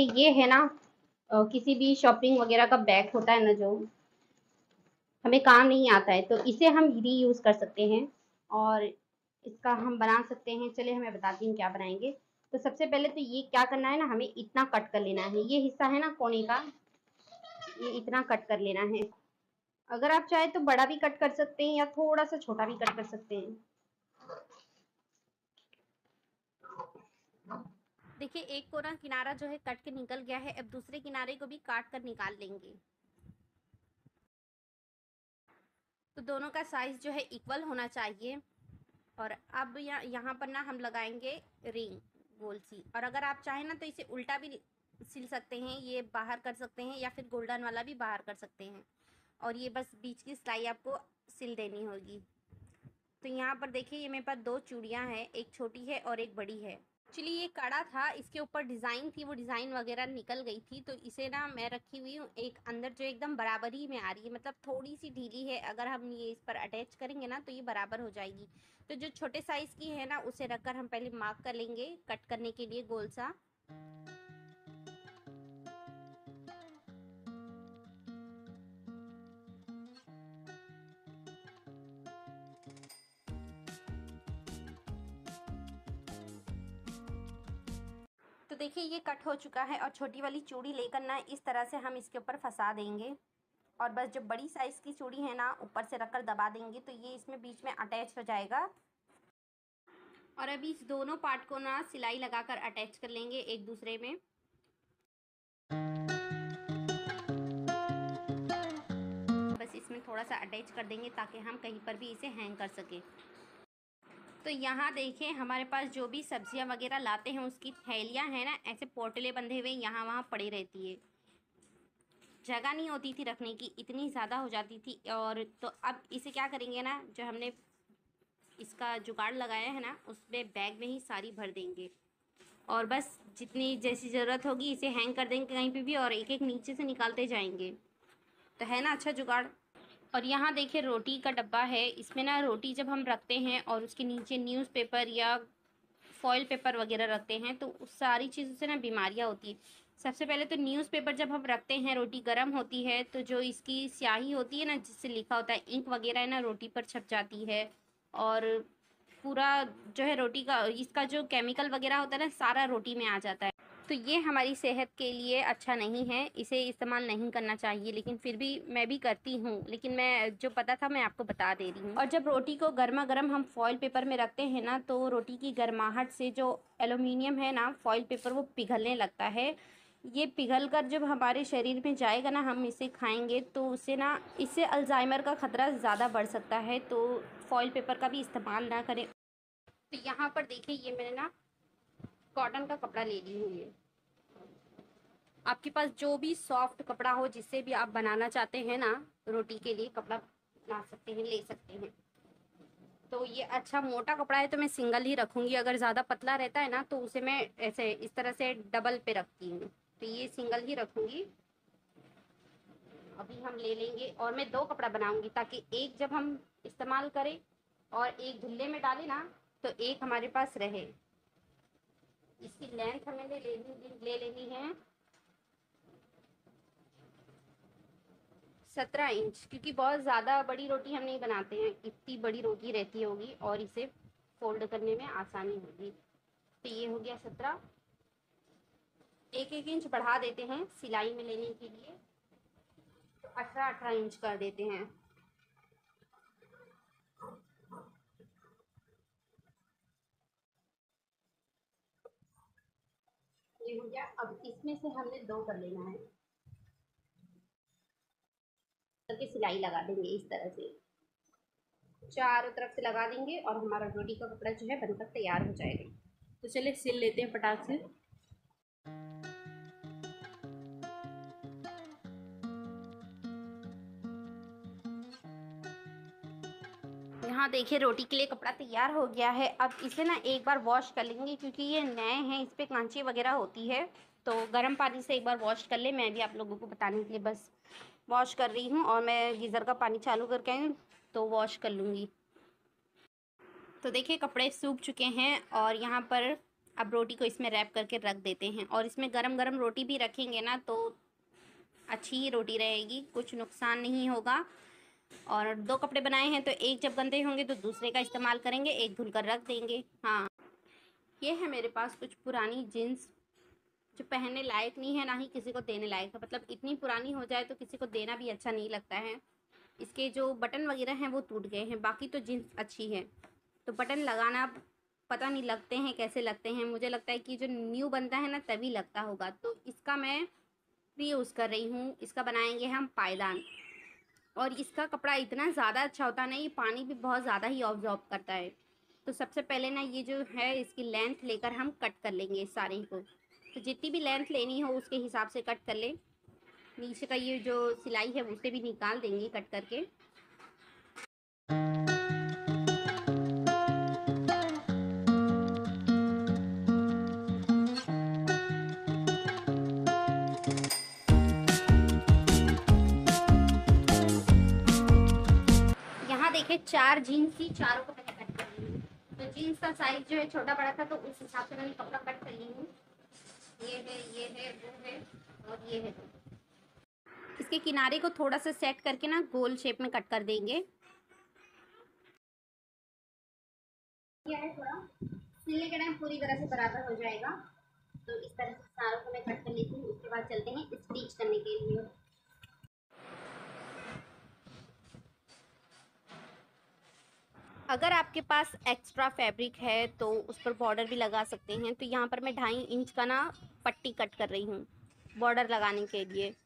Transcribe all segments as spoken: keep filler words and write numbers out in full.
ये है ना अ, किसी भी शॉपिंग वगैरह का बैग होता है ना, जो हमें काम नहीं आता है, तो इसे हम रीयूज़ कर सकते हैं और इसका हम बना सकते हैं। चलिए मैं बताती हूँ क्या बनाएँगे। तो सबसे पहले तो ये क्या करना है ना, हमें इतना कट कर लेना है। ये हिस्सा है ना कोने का, ये इतना कट कर लेना है। अगर आप चाहें तो बड़ा भी कट कर सकते हैं या थोड़ा-सा छोटा भी कट कर सकते हैं। देखिए एक कोना किनारा जो है कट के निकल गया है, अब दूसरे किनारे को भी काट कर निकाल लेंगे। तो दोनों का साइज़ जो है इक्वल होना चाहिए। और अब यहाँ यहाँ पर ना हम लगाएंगे रिंग गोल सी, और अगर आप चाहें ना तो इसे उल्टा भी सिल सकते हैं, ये बाहर कर सकते हैं या फिर गोल्डन वाला भी बाहर कर सकते हैं। और ये बस बीच की सिलाई आपको सिल देनी होगी। तो यहाँ पर देखिए ये मेरे पास दो चूड़ियाँ हैं, एक छोटी है और एक बड़ी है। एक्चुअली ये कड़ा था, इसके ऊपर डिज़ाइन थी, वो डिज़ाइन वगैरह निकल गई थी, तो इसे ना मैं रखी हुई हूँ एक अंदर जो एकदम बराबरी में आ रही है, मतलब थोड़ी सी ढीली है। अगर हम ये इस पर अटैच करेंगे ना तो ये बराबर हो जाएगी। तो जो छोटे साइज़ की है ना उसे रखकर हम पहले मार्क कर लेंगे कट करने के लिए गोल सा। तो देखिए ये कट हो चुका है और छोटी वाली चूड़ी लेकर ना इस तरह से हम इसके ऊपर फंसा देंगे। और बस जो बड़ी साइज़ की चूड़ी है ना ऊपर से रखकर दबा देंगे तो ये इसमें बीच में अटैच हो जाएगा। और अभी इस दोनों पार्ट को ना सिलाई लगाकर अटैच कर लेंगे एक दूसरे में। बस इसमें थोड़ा सा अटैच कर देंगे ताकि हम कहीं पर भी इसे हैंग कर सकें। तो यहाँ देखें हमारे पास जो भी सब्जियाँ वगैरह लाते हैं उसकी थैलियाँ हैं ना, ऐसे पोटले बंधे हुए यहाँ वहाँ पड़ी रहती है। जगह नहीं होती थी रखने की, इतनी ज़्यादा हो जाती थी। और तो अब इसे क्या करेंगे ना, जो हमने इसका जुगाड़ लगाया है ना उसमें बैग में ही सारी भर देंगे। और बस जितनी जैसी ज़रूरत होगी इसे हैंग कर देंगे कहीं पे भी, और एक एक नीचे से निकालते जाएंगे। तो है ना अच्छा जुगाड़। और यहाँ देखिए रोटी का डब्बा है, इसमें ना रोटी जब हम रखते हैं और उसके नीचे न्यूज़पेपर या फॉइल पेपर वगैरह रखते हैं तो उस सारी चीज़ों से ना बीमारियाँ होती है। सबसे पहले तो न्यूज़पेपर जब हम रखते हैं, रोटी गर्म होती है तो जो इसकी स्याही होती है ना जिससे लिखा होता है, इंक वगैरह है ना रोटी पर छप जाती है। और पूरा जो है रोटी का इसका जो केमिकल वगैरह होता है ना सारा रोटी में आ जाता है। तो ये हमारी सेहत के लिए अच्छा नहीं है, इसे इस्तेमाल नहीं करना चाहिए। लेकिन फिर भी मैं भी करती हूँ, लेकिन मैं जो पता था मैं आपको बता दे रही हूँ। और जब रोटी को गर्मा गर्म हम फॉइल पेपर में रखते हैं ना तो रोटी की गर्माहट से जो एल्युमिनियम है ना फॉइल पेपर वो पिघलने लगता है। ये पिघल कर जब हमारे शरीर में जाएगा ना, हम इसे खाएंगे तो उससे ना इससे अल्जाइमर का ख़तरा ज़्यादा बढ़ सकता है। तो फॉइल पेपर का भी इस्तेमाल ना करें। तो यहाँ पर देखिए ये मैंने ना कॉटन का कपड़ा ले ली हूँ। ये आपके पास जो भी सॉफ्ट कपड़ा हो जिससे भी आप बनाना चाहते हैं ना रोटी के लिए कपड़ा ला सकते हैं, ले सकते हैं। तो ये अच्छा मोटा कपड़ा है तो मैं सिंगल ही रखूँगी, अगर ज़्यादा पतला रहता है ना तो उसे मैं ऐसे इस तरह से डबल पे रखती हूँ। तो ये सिंगल ही रखूँगी। अभी हम ले लेंगे और मैं दो कपड़ा बनाऊँगी ताकि एक जब हम इस्तेमाल करें और एक धुल्ले में डालें ना तो एक हमारे पास रहे। इसकी लेंथ हमें ले लेनी ले लेनी है सत्रह इंच, क्योंकि बहुत ज़्यादा बड़ी रोटी हम नहीं बनाते हैं, इतनी बड़ी रोटी रहती होगी और इसे फोल्ड करने में आसानी होगी। तो ये हो गया सत्रह। एक एक इंच बढ़ा देते हैं सिलाई में लेने के लिए, तो अठारह अठारह इंच कर देते हैं। ये हो गया। अब इसमें से हमने दो कर लेना है, करके सिलाई लगा देंगे इस तरह से चारों तरफ से लगा देंगे और हमारा रोटी का कपड़ा जो है बनकर तैयार हो जाएगा। तो चलिए सिल लेते हैं फटाक से। यहाँ देखिए रोटी के लिए कपड़ा तैयार हो गया है। अब इसे ना एक बार वॉश कर लेंगे क्योंकि ये नए हैं, इस पर कांची वगैरह होती है। तो गर्म पानी से एक बार वॉश कर ले। मैं भी आप लोगों को बताने के लिए बस वॉश कर रही हूँ और मैं गीज़र का पानी चालू करके आई हूँ तो वॉश कर लूँगी। तो देखिए कपड़े सूख चुके हैं और यहाँ पर अब रोटी को इसमें रैप करके रख देते हैं, और इसमें गरम गरम रोटी भी रखेंगे ना तो अच्छी ही रोटी रहेगी, कुछ नुकसान नहीं होगा। और दो कपड़े बनाए हैं तो एक जब गंदे होंगे तो दूसरे का इस्तेमाल करेंगे, एक धुल कर रख देंगे। हाँ, ये है मेरे पास कुछ पुरानी जीन्स जो पहनने लायक नहीं है, ना ही किसी को देने लायक है। मतलब इतनी पुरानी हो जाए तो किसी को देना भी अच्छा नहीं लगता है। इसके जो बटन वगैरह हैं वो टूट गए हैं, बाकी तो जीन्स अच्छी है। तो बटन लगाना पता नहीं लगते हैं कैसे लगते हैं, मुझे लगता है कि जो न्यू बनता है ना तभी लगता होगा। तो इसका मैं रीयूज़ कर रही हूँ। इसका बनाएंगे हम पायदान, और इसका कपड़ा इतना ज़्यादा अच्छा होता है ना, ये पानी भी बहुत ज़्यादा ही ऑब्जॉर्ब करता है। तो सबसे पहले ना ये जो है इसकी लेंथ लेकर हम कट कर लेंगे सारे को। तो जितनी भी लेंथ लेनी हो उसके हिसाब से कट कर ले। नीचे का ये जो सिलाई है उसे भी निकाल देंगे कट करके। यहाँ देखिए चार जीन्स थी, चारों को मैंने कट कर ली हूँ। तो जीन्स का साइज जो है छोटा बड़ा था तो उस हिसाब से मैंने कपड़ा कट कर ली हूँ। ये है, ये है, वो है और ये है। इसके किनारे को थोड़ा सा सेट करके ना गोल शेप में कट कर देंगे। यह है थोड़ा सिलने के टाइम पूरी तरह से बराबर हो जाएगा। तो इस तरह से सारों को मैं कट कर लेती हूँ। उसके बाद चलते हैं स्टिच करने के लिए। अगर आपके पास एक्स्ट्रा फैब्रिक है तो उस पर बॉर्डर भी लगा सकते हैं। तो यहाँ पर मैं ढाई इंच का ना पट्टी कट कर रही हूँ बॉर्डर लगाने के लिए।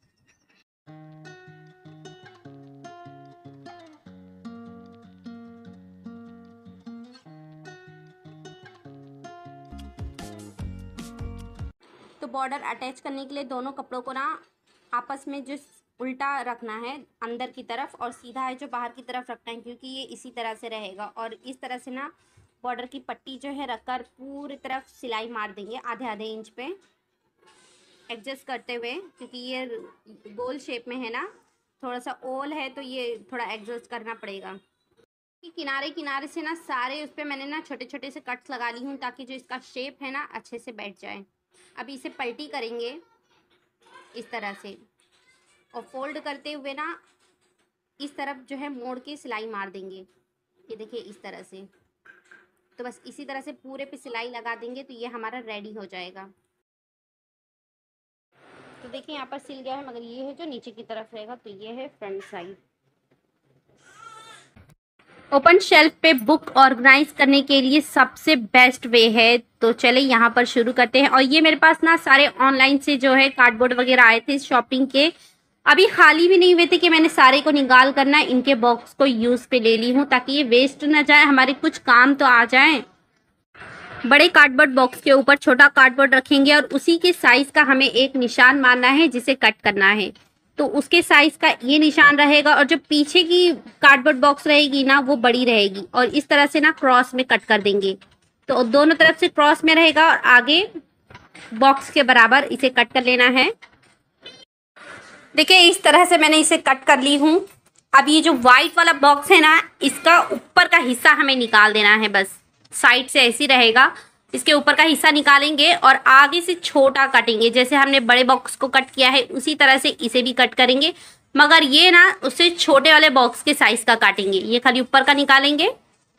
तो बॉर्डर अटैच करने के लिए दोनों कपड़ों को ना आपस में जो उल्टा रखना है अंदर की तरफ, और सीधा है जो बाहर की तरफ रखना है, क्योंकि ये इसी तरह से रहेगा। और इस तरह से ना बॉर्डर की पट्टी जो है रखकर पूरी तरफ सिलाई मार देंगे आधे आधे इंच पे एडजस्ट करते हुए, क्योंकि ये गोल शेप में है ना, थोड़ा सा ओल है तो ये थोड़ा एडजस्ट करना पड़ेगा। कि किनारे किनारे से ना सारे उस पर मैंने ना छोटे छोटे से कट्स लगा ली हूँ ताकि जो इसका शेप है ना अच्छे से बैठ जाए। अभी इसे पलटी करेंगे इस तरह से, और फोल्ड करते हुए ना इस तरफ जो है मोड़ के सिलाई मार देंगे। ये देखिए इस तरह से। तो बस इसी तरह से पूरे पे सिलाई लगा देंगे तो ये हमारा रेडी हो जाएगा। तो देखिए यहाँ पर सिल गया है, मगर ये है जो नीचे की तरफ रहेगा। तो ये है फ्रंट साइड। ओपन शेल्फ पे बुक ऑर्गेनाइज करने के लिए सबसे बेस्ट वे है। तो चले यहाँ पर शुरू करते हैं। और ये मेरे पास ना सारे ऑनलाइन से जो है कार्डबोर्ड वगैरह आए थे शॉपिंग के, अभी खाली भी नहीं हुए थे कि मैंने सारे को निकाल करना इनके बॉक्स को यूज पे ले ली हूँ ताकि ये वेस्ट ना जाए, हमारे कुछ काम तो आ जाए। बड़े कार्डबोर्ड बॉक्स के ऊपर छोटा कार्डबोर्ड रखेंगे और उसी के साइज का हमें एक निशान मारना है जिसे कट करना है। तो उसके साइज का ये निशान रहेगा, और जो पीछे की कार्डबोर्ड बॉक्स रहेगी ना वो बड़ी रहेगी, और इस तरह से ना क्रॉस में कट कर देंगे। तो दोनों तरफ से क्रॉस में रहेगा और आगे बॉक्स के बराबर इसे कट कर लेना है। देखिए इस तरह से मैंने इसे कट कर ली हूँ। अब ये जो व्हाइट वाला बॉक्स है ना, इसका ऊपर का हिस्सा हमें निकाल देना है। बस साइड से ऐसे रहेगा, इसके ऊपर का हिस्सा निकालेंगे और आगे से छोटा काटेंगे। जैसे हमने बड़े बॉक्स को कट किया है उसी तरह से इसे भी कट करेंगे, मगर ये ना उससे छोटे वाले बॉक्स के साइज का काटेंगे। ये खाली ऊपर का निकालेंगे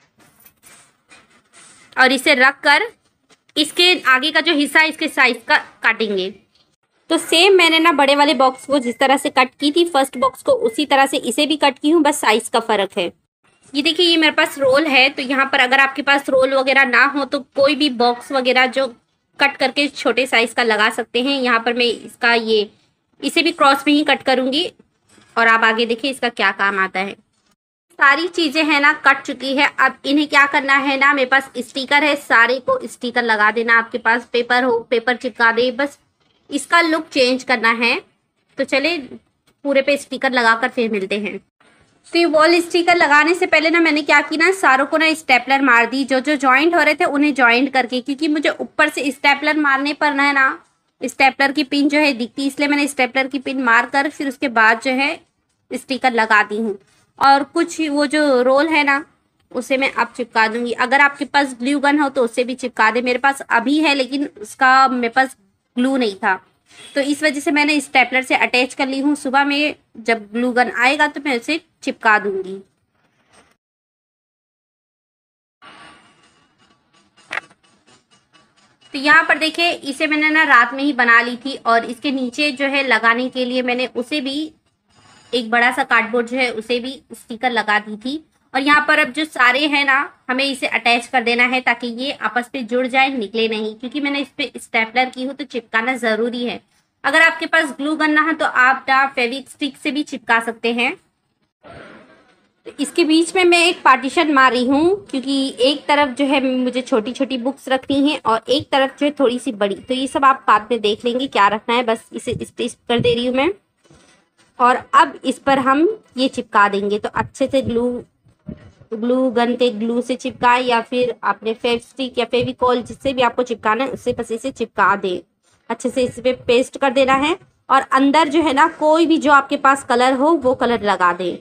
और इसे रख कर इसके आगे का जो हिस्सा है इसके साइज का काटेंगे। तो सेम मैंने ना बड़े वाले बॉक्स को जिस तरह से कट की थी फर्स्ट बॉक्स को, उसी तरह से इसे भी कट की हूँ, बस साइज का फर्क है। ये देखिए ये मेरे पास रोल है। तो यहाँ पर अगर आपके पास रोल वगैरह ना हो तो कोई भी बॉक्स वगैरह जो कट करके छोटे साइज का लगा सकते हैं। यहाँ पर मैं इसका ये इसे भी क्रॉस में ही कट करूँगी, और आप आगे देखिए इसका क्या काम आता है। सारी चीज़ें हैं ना कट चुकी है। अब इन्हें क्या करना है ना, मेरे पास स्टिकर है, सारे को स्टिकर लगा देना। आपके पास पेपर हो पेपर चिपका दे, बस इसका लुक चेंज करना है। तो चले पूरे पे स्टिकर लगाकर फिर मिलते हैं। तो ये वॉल स्टिकर लगाने से पहले ना मैंने क्या की ना, सारों को ना स्टेपलर मार दी। जो जो जॉइंट हो रहे थे उन्हें जॉइंट करके, क्योंकि मुझे ऊपर से स्टेपलर मारने पर ना है ना स्टेपलर की पिन जो है दिखती, इसलिए मैंने स्टेपलर की पिन मार कर फिर उसके बाद जो है स्टिकर लगा दी हूँ। और कुछ वो जो रोल है ना उसे मैं अब चिपका दूंगी। अगर आपके पास ग्लू गन हो तो उससे भी चिपका दे। मेरे पास अभी है लेकिन उसका मेरे पास ग्लू नहीं था, तो इस वजह से मैंने स्टेपलर से अटैच कर ली हूँ। सुबह में जब ग्लू गन आएगा तो मैं उसे चिपका दूंगी। तो यहाँ पर देखिए इसे मैंने ना रात में ही बना ली थी, और इसके नीचे जो है लगाने के लिए मैंने उसे भी एक बड़ा सा कार्डबोर्ड जो है उसे भी स्टिकर लगा दी थी। और यहाँ पर अब जो सारे हैं ना, हमें इसे अटैच कर देना है ताकि ये आपस में जुड़ जाए, निकले नहीं, क्योंकि मैंने इस पे स्टेपलर की हूँ तो चिपकाना जरूरी है। अगर आपके पास ग्लू गन ना है तो आप ना फेविक स्टिक से भी चिपका सकते हैं। तो इसके बीच में मैं एक पार्टीशन मार रही हूँ, क्योंकि एक तरफ जो है मुझे छोटी छोटी बुक्स रखनी है और एक तरफ जो है थोड़ी सी बड़ी। तो ये सब आप बाद में देख लेंगे क्या रखना है, बस इसे स्टिच कर दे रही हूँ मैं। और अब इस पर हम ये चिपका देंगे। तो अच्छे से ग्लू ग्लू गन के ग्लू से चिपकाए, या फिर आपने फेव स्टिक या फेविकॉल जिससे भी आपको चिपकाना है उससे बस इसे चिपका दें। अच्छे से इस पे पेस्ट कर देना है, और अंदर जो है ना कोई भी जो आपके पास कलर हो वो कलर लगा दें।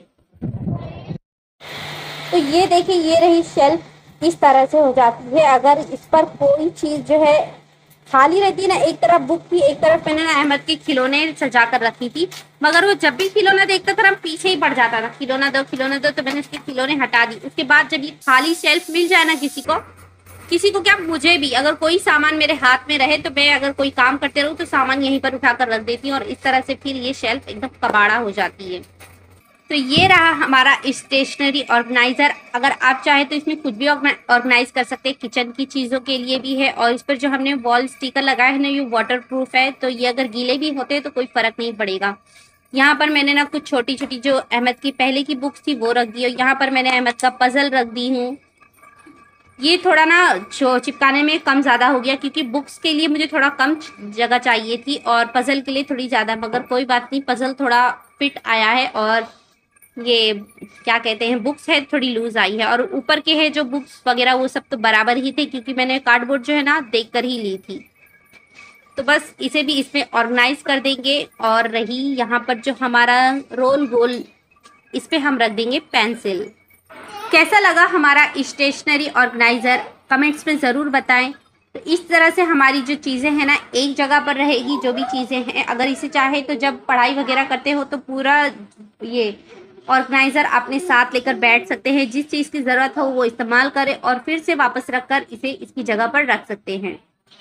तो ये देखिए ये रही शेल्फ, इस तरह से हो जाती है। अगर इस पर कोई चीज़ जो है खाली रहती है ना, एक तरफ बुक थी एक तरफ मैंने ना अहमद के खिलौने सजा कर रखी थी, मगर वो जब भी खिलौना देखता था ना पीछे ही पड़ जाता था, खिलौना दो खिलौना दो। तो मैंने उसके खिलौने हटा दी। उसके बाद जब ये खाली शेल्फ मिल जाए ना किसी को किसी को क्या मुझे भी, अगर कोई सामान मेरे हाथ में रहे तो मैं अगर कोई काम करते रहूँ तो सामान यहीं पर उठा कर रख देती हूँ, और इस तरह से फिर ये शेल्फ एकदम कबाड़ा हो जाती है। तो ये रहा हमारा स्टेशनरी ऑर्गेनाइजर। अगर आप चाहे तो इसमें कुछ भी ऑर्गेनाइज कर सकते हैं, किचन की चीज़ों के लिए भी है। और इस पर जो हमने वॉल स्टिकर लगाए हैं ना ये वाटर प्रूफ है, तो ये अगर गीले भी होते हैं तो कोई फर्क नहीं पड़ेगा। यहाँ पर मैंने ना कुछ छोटी छोटी जो अहमद की पहले की बुक्स थी वो रख दी, और यहाँ पर मैंने अहमद का पजल रख दी हूँ। ये थोड़ा ना जो चिपकाने में कम ज़्यादा हो गया, क्योंकि बुक्स के लिए मुझे थोड़ा कम जगह चाहिए थी और पजल के लिए थोड़ी ज़्यादा, मगर कोई बात नहीं, पजल थोड़ा फिट आया है और ये क्या कहते हैं बुक्स है थोड़ी लूज आई है। और ऊपर के है जो बुक्स वगैरह वो सब तो बराबर ही थे, क्योंकि मैंने कार्डबोर्ड जो है ना देख कर ही ली थी। तो बस इसे भी इसमें ऑर्गेनाइज कर देंगे। और रही यहाँ पर जो हमारा रोल गोल, इस पे हम रख देंगे पेंसिल। कैसा लगा हमारा स्टेशनरी ऑर्गेनाइजर कमेंट्स में ज़रूर बताएं। तो इस तरह से हमारी जो चीज़ें हैं ना एक जगह पर रहेगी, जो भी चीज़ें हैं। अगर इसे चाहे तो जब पढ़ाई वगैरह करते हो तो पूरा ये ऑर्गेनाइज़र अपने साथ लेकर बैठ सकते हैं, जिस चीज़ की ज़रूरत हो वो इस्तेमाल करें और फिर से वापस रखकर इसे इसकी जगह पर रख सकते हैं।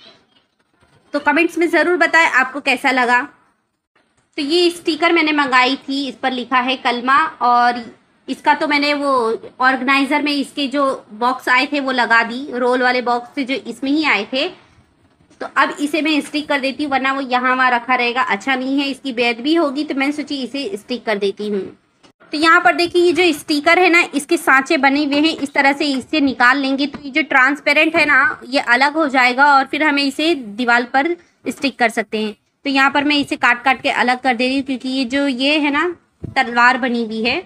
तो कमेंट्स में ज़रूर बताएं आपको कैसा लगा। तो ये स्टिकर मैंने मंगाई थी, इस पर लिखा है कलमा, और इसका तो मैंने वो ऑर्गेनाइज़र में इसके जो बॉक्स आए थे वो लगा दी, रोल वाले बॉक्स थे जो इसमें ही आए थे। तो अब इसे मैं स्टिक कर देती हूँ, वरना वो यहाँ वहाँ रखा रहेगा, अच्छा नहीं है, इसकी बेद भी होगी। तो मैंने सोची इसे स्टिक कर देती हूँ। तो यहाँ पर देखिए ये जो स्टिकर है ना इसके सांचे बने हुए हैं, इस तरह से इसे निकाल लेंगे तो ये जो ट्रांसपेरेंट है ना ये अलग हो जाएगा, और फिर हमें इसे दीवार पर स्टिक कर सकते हैं। तो यहाँ पर मैं इसे काट काट के अलग कर दे रही हूँ, क्योंकि ये जो ये है ना तलवार बनी हुई है।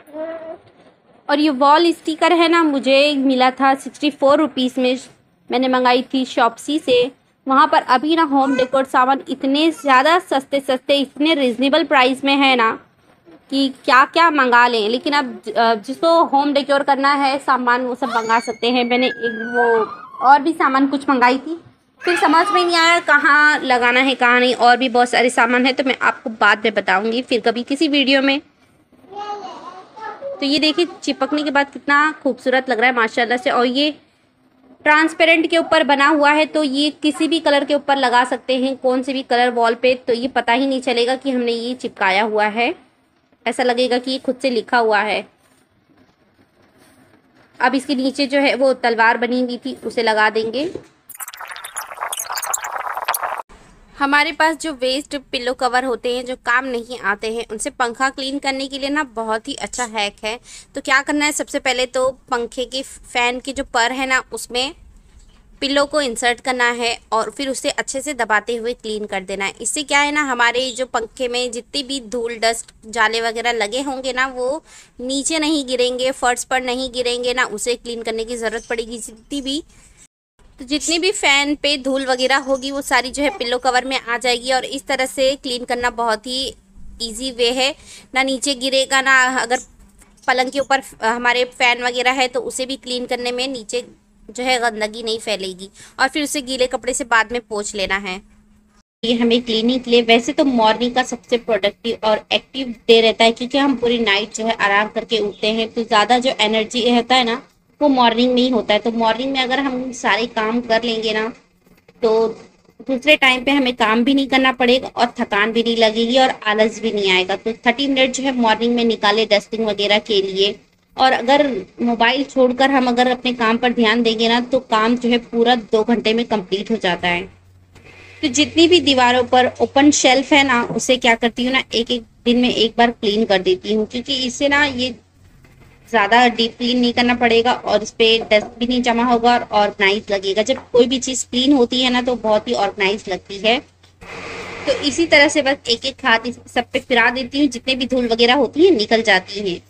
और ये वॉल स्टिकर है ना मुझे मिला था सिक्सटी फोर रुपीज़ में, मैंने मंगाई थी शॉप्सी से। वहाँ पर अभी ना होम डेकोर सामान इतने ज़्यादा सस्ते सस्ते इतने रिजनेबल प्राइस में है ना कि क्या क्या मंगा लें। लेकिन अब जिसको होम डेकोर करना है सामान वो सब मंगा सकते हैं। मैंने एक वो और भी सामान कुछ मंगाई थी, फिर समझ में नहीं आया कहाँ लगाना है कहाँ नहीं, और भी बहुत सारे सामान है, तो मैं आपको बाद में बताऊँगी फिर कभी किसी वीडियो में। तो ये देखिए चिपकने के बाद कितना खूबसूरत लग रहा है माशाल्लाह से। और ये ट्रांसपेरेंट के ऊपर बना हुआ है, तो ये किसी भी कलर के ऊपर लगा सकते हैं, कौन से भी कलर वॉल पे, तो ये पता ही नहीं चलेगा कि हमने ये चिपकाया हुआ है, ऐसा लगेगा कि ये खुद से लिखा हुआ है। अब इसके नीचे जो है वो तलवार बनी हुई थी उसे लगा देंगे। हमारे पास जो वेस्ट पिलो कवर होते हैं जो काम नहीं आते हैं, उनसे पंखा क्लीन करने के लिए ना बहुत ही अच्छा हैक है। तो क्या करना है, सबसे पहले तो पंखे के फ़ैन के जो पर है ना उसमें पिलो को इंसर्ट करना है और फिर उसे अच्छे से दबाते हुए क्लीन कर देना है। इससे क्या है ना हमारे जो पंखे में जितनी भी धूल डस्ट जाले वगैरह लगे होंगे ना वो नीचे नहीं गिरेंगे, फर्श पर नहीं गिरेंगे, ना उसे क्लीन करने की ज़रूरत पड़ेगी। जितनी भी तो जितनी भी फ़ैन पे धूल वगैरह होगी वो सारी जो है पिलो कवर में आ जाएगी। और इस तरह से क्लीन करना बहुत ही इजी वे है, ना नीचे गिरेगा, ना अगर पलंग के ऊपर हमारे फैन वगैरह है तो उसे भी क्लीन करने में नीचे जो है गंदगी नहीं फैलेगी, और फिर उसे गीले कपड़े से बाद में पोंछ लेना है। ये हमें क्लीनिंग के लिए वैसे तो मॉर्निंग का सबसे प्रोडक्टिव और एक्टिव डे रहता है, क्योंकि हम पूरी नाइट जो है आराम करके उठते हैं, तो ज़्यादा जो एनर्जी रहता है ना वो मॉर्निंग में ही होता है। तो मॉर्निंग में अगर हम सारे काम कर लेंगे ना तो दूसरे टाइम पे हमें काम भी नहीं करना पड़ेगा और थकान भी नहीं लगेगी और आलस भी नहीं आएगा। तो थर्टी मिनट जो है मॉर्निंग में निकाले डस्टिंग वगैरह के लिए, और अगर मोबाइल छोड़कर हम अगर अपने काम पर ध्यान देंगे ना तो काम जो है पूरा दो घंटे में कंप्लीट हो जाता है। तो जितनी भी दीवारों पर ओपन शेल्फ है ना उसे क्या करती हूँ ना, एक एक दिन में एक बार क्लीन कर देती हूँ, क्योंकि इससे ना ये ज़्यादा डीप क्लीन नहीं करना पड़ेगा और इस पर डस्ट भी नहीं जमा होगा और ऑर्गेनाइज लगेगा। जब कोई भी चीज़ क्लीन होती है ना तो बहुत ही ऑर्गेनाइज लगती है। तो इसी तरह से बस एक एक हाथ इस सब पे फिरा देती हूँ, जितने भी धूल वगैरह होती है निकल जाती है।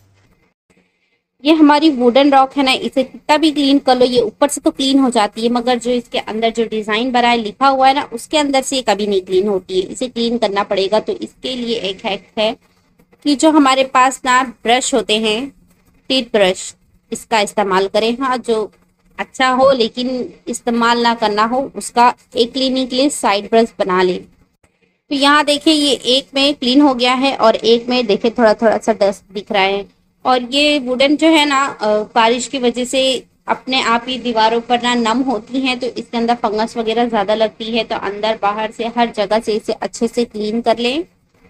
ये हमारी वुडन रॉक है ना, इसे कितना भी क्लीन कर लो ये ऊपर से तो क्लीन हो जाती है, मगर जो इसके अंदर जो डिजाइन बना है लिखा हुआ है ना उसके अंदर से कभी नहीं क्लीन होती है। इसे क्लीन करना पड़ेगा। तो इसके लिए एक हैक है कि जो हमारे पास ना ब्रश होते हैं, टीथ ब्रश, इसका इस्तेमाल करें। हाँ, जो अच्छा हो लेकिन इस्तेमाल ना करना हो उसका एक क्लीनिंग के लिए साइड ब्रश बना लें। तो यहाँ देखिए ये एक में क्लीन हो गया है और एक में देखिए थोड़ा थोड़ा सा डस्ट दिख रहा है। और ये वुडन जो है ना बारिश की वजह से अपने आप ही दीवारों पर ना नम होती हैं, तो इसके अंदर फंगस वगैरह ज़्यादा लगती है। तो अंदर बाहर से हर जगह से इसे अच्छे से क्लीन कर लें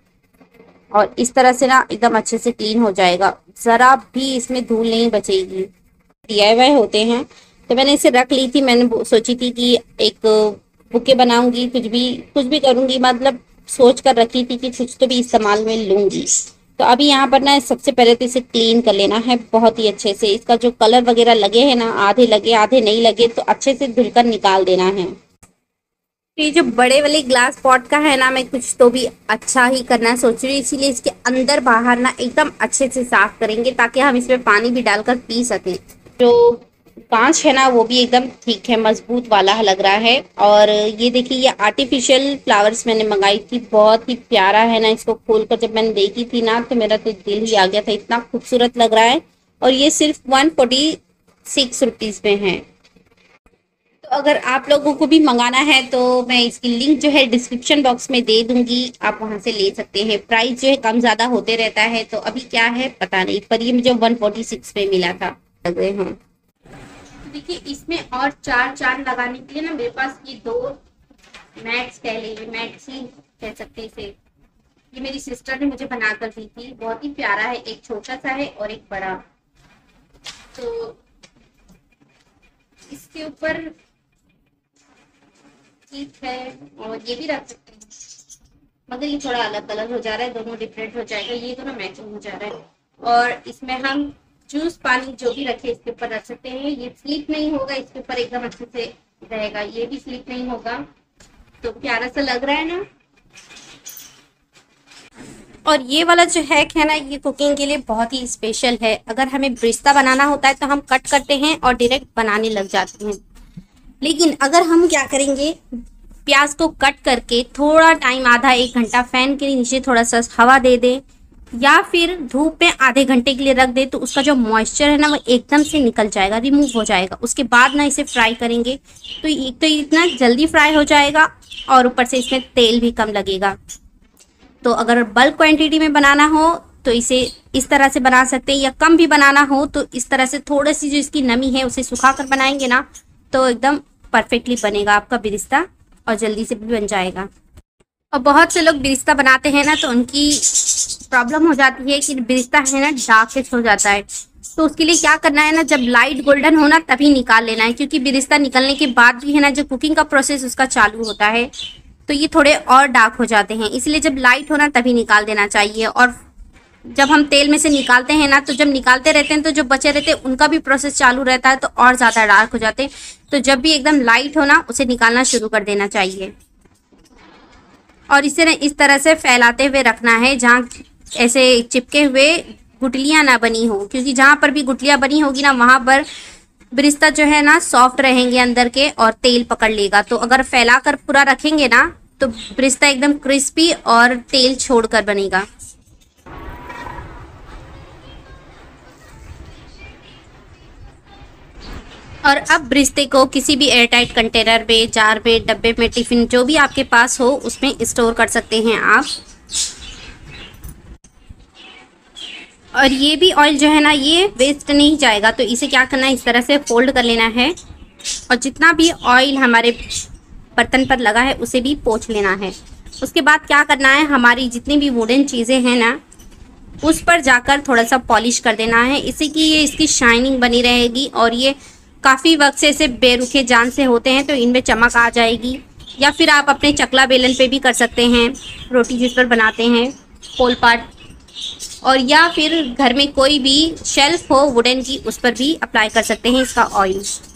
और इस तरह से ना एकदम अच्छे से क्लीन हो जाएगा, ज़रा भी इसमें धूल नहीं बचेगी। डी आई वाई होते हैं तो मैंने इसे रख ली थी। मैंने सोची थी कि एक बुके बनाऊंगी, कुछ भी कुछ भी करूंगी, मतलब सोच कर रखी थी कि कुछ तो भी इस्तेमाल में लूंगी। तो अभी यहाँ पर ना सबसे पहले तो इसे क्लीन कर लेना है बहुत ही अच्छे से। इसका जो कलर वगैरह लगे हैं ना, आधे लगे आधे नहीं लगे, तो अच्छे से धुलकर निकाल देना है। ये जो बड़े वाले ग्लास पॉट का है ना, मैं कुछ तो भी अच्छा ही करना सोच रही हूँ, इसीलिए इसके अंदर बाहर ना एकदम अच्छे से साफ करेंगे ताकि हम इसमें पानी भी डालकर पी सकें। जो कांच है ना वो भी एकदम ठीक है, मजबूत वाला लग रहा है। और ये देखिए ये आर्टिफिशियल फ्लावर्स मैंने मंगाई थी, बहुत ही प्यारा है ना। इसको खोलकर जब मैंने देखी थी ना तो मेरा तो दिल ही आ गया था, इतना खूबसूरत लग रहा है। और ये सिर्फ वन फोर्टी सिक्स रुपीज में है। तो अगर आप लोगों को भी मंगाना है तो मैं इसकी लिंक जो है डिस्क्रिप्शन बॉक्स में दे दूंगी, आप वहां से ले सकते हैं। प्राइस जो है कम ज्यादा होते रहता है, तो अभी क्या है पता नहीं, पर ये मुझे वन फोर्टी सिक्स में मिला था। लग रहे हैं देखिए इसमें और चार चार लगाने के लिए ना मेरे पास ये दो मैट्स कह लीजिए, मैट्स ही कह सकते हैं इसे। ये मेरी सिस्टर ने मुझे बना कर दी थी, बहुत ही प्यारा है। एक छोटा सा है और एक बड़ा। तो इसके ऊपर ठीक है और ये भी रख सकते हैं, मगर ये थोड़ा अलग कलर हो जा रहा है, दोनों डिफरेंट हो जाएगा, ये दोनों मैचिंग हो जा रहा है। और इसमें हम जूस पानी जो भी रखे इसके ऊपर रख सकते हैं। ये स्लिप नहीं होगा, इसके ऊपर एकदम अच्छे से रहेगा, ये भी स्लिप नहीं होगा। तो प्यारा सा लग रहा है ना। और ये वाला जो हैक है ना ये कुकिंग के लिए बहुत ही स्पेशल है। अगर हमें ब्रिस्ता बनाना होता है तो हम कट करते हैं और डायरेक्ट बनाने लग जाते हैं, लेकिन अगर हम क्या करेंगे, प्याज को कट करके थोड़ा टाइम आधा एक घंटा फैन के नीचे थोड़ा सा हवा दे दें या फिर धूप में आधे घंटे के लिए रख दे, तो उसका जो मॉइस्चर है ना वो एकदम से निकल जाएगा, रिमूव हो जाएगा। उसके बाद ना इसे फ्राई करेंगे तो एक तो इतना जल्दी फ्राई हो जाएगा और ऊपर से इसमें तेल भी कम लगेगा। तो अगर बल्क क्वांटिटी में बनाना हो तो इसे इस तरह से बना सकते हैं, या कम भी बनाना हो तो इस तरह से थोड़ी सी जो इसकी नमी है उसे सुखा कर बनाएंगे ना तो एकदम परफेक्टली बनेगा आपका बिरिस्ता और जल्दी से भी बन जाएगा। और बहुत से लोग बिरिस्ता बनाते हैं ना तो उनकी प्रॉब्लम हो जाती है कि बिरिस्ता है ना डार्किश हो जाता है। तो उसके लिए क्या करना है ना, जब लाइट गोल्डन हो ना तभी निकाल लेना है, क्योंकि बिरिस्ता निकलने के बाद भी है ना जो कुकिंग का प्रोसेस उसका चालू होता है तो ये थोड़े और डार्क हो जाते हैं। इसलिए जब लाइट हो ना तभी निकाल देना चाहिए। और जब हम तेल में से निकालते हैं ना तो जब निकालते रहते हैं तो जो बचे रहते हैं उनका भी प्रोसेस चालू रहता है तो और ज़्यादा डार्क हो जाते हैं। तो जब भी एकदम लाइट हो ना उसे निकालना शुरू कर देना चाहिए और इसे ना इस तरह से फैलाते हुए रखना है जहाँ ऐसे चिपके हुए गुठलियाँ ना बनी हो, क्योंकि जहाँ पर भी गुठलियाँ बनी होगी ना वहाँ पर बिरिस्ता जो है ना सॉफ्ट रहेंगे अंदर के और तेल पकड़ लेगा। तो अगर फैला कर पूरा रखेंगे ना तो बिरिस्ता एकदम क्रिस्पी और तेल छोड़कर बनेगा। और अब ब्रिस्ते को किसी भी एयरटाइट कंटेनर में, जार में, डब्बे में, टिफ़िन जो भी आपके पास हो उसमें स्टोर कर सकते हैं आप। और ये भी ऑयल जो है ना ये वेस्ट नहीं जाएगा, तो इसे क्या करना है, इस तरह से फोल्ड कर लेना है और जितना भी ऑयल हमारे बर्तन पर लगा है उसे भी पोंछ लेना है। उसके बाद क्या करना है, हमारी जितनी भी वुडन चीज़ें हैं ना उस पर जाकर थोड़ा सा पॉलिश कर देना है, इससे कि ये इसकी शाइनिंग बनी रहेगी और ये काफ़ी वक्त से ऐसे बेरुखे जान से होते हैं तो इनमें चमक आ जाएगी। या फिर आप अपने चकला बेलन पे भी कर सकते हैं, रोटी जिस पर बनाते हैं पोल पाट, और या फिर घर में कोई भी शेल्फ हो वुडन की उस पर भी अप्लाई कर सकते हैं इसका ऑयल।